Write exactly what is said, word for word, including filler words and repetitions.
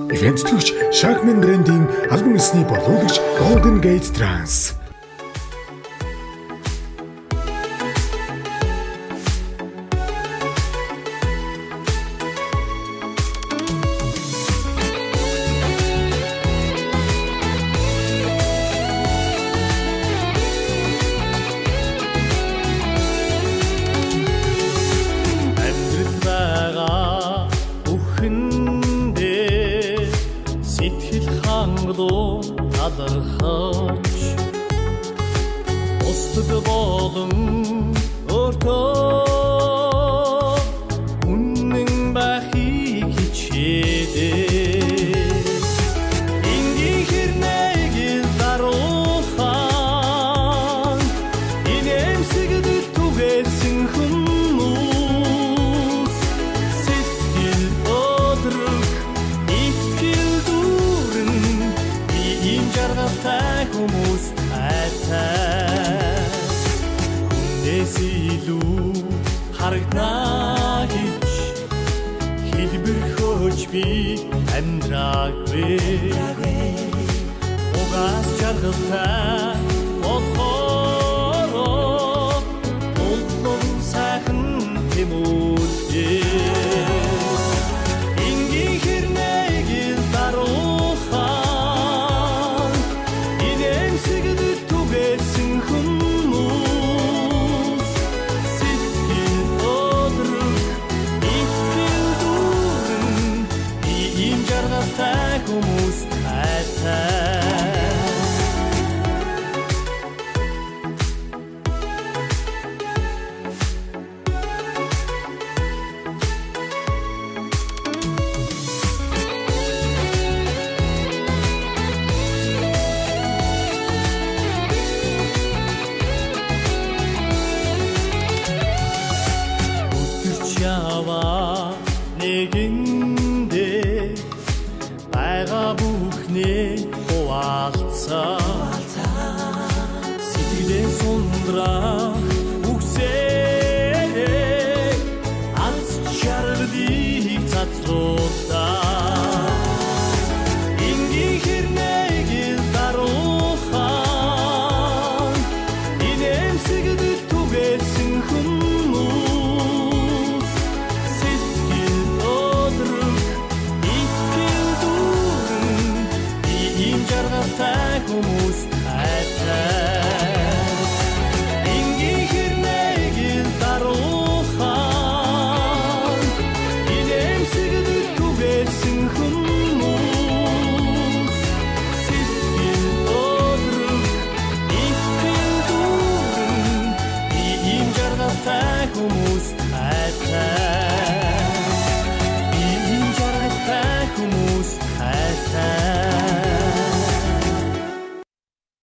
Ивент төгч Shakman брендийн албан ёсны боловсрогч Golden Gate Trans. Талархаж устдаг болон өртөө үнэн байхыг хичээдэг энгийн хэрнээг даруухан инээмсэгдэл түгээсэн хүмүүс сэтгэл өдрөг итгэл дүүрэн ийм жаргалтай хүмүүс тайтай хүнээс илүү харагдана гэж хэлбэр хөөж би амьдраагүй угаас жаргалтай болохоороо уллон сайхан тэмүүлээ энгийн хэрнээг даруухан инээмсэгдэл түгээсэн хүмүүс сэтгэл өдрөг итгэл дүүрэн ийм жаргалтай хүмүүс тайтай Ява нэгэндээ байгаа бүхнээ хуваалцаа сэтгэлээ сундраа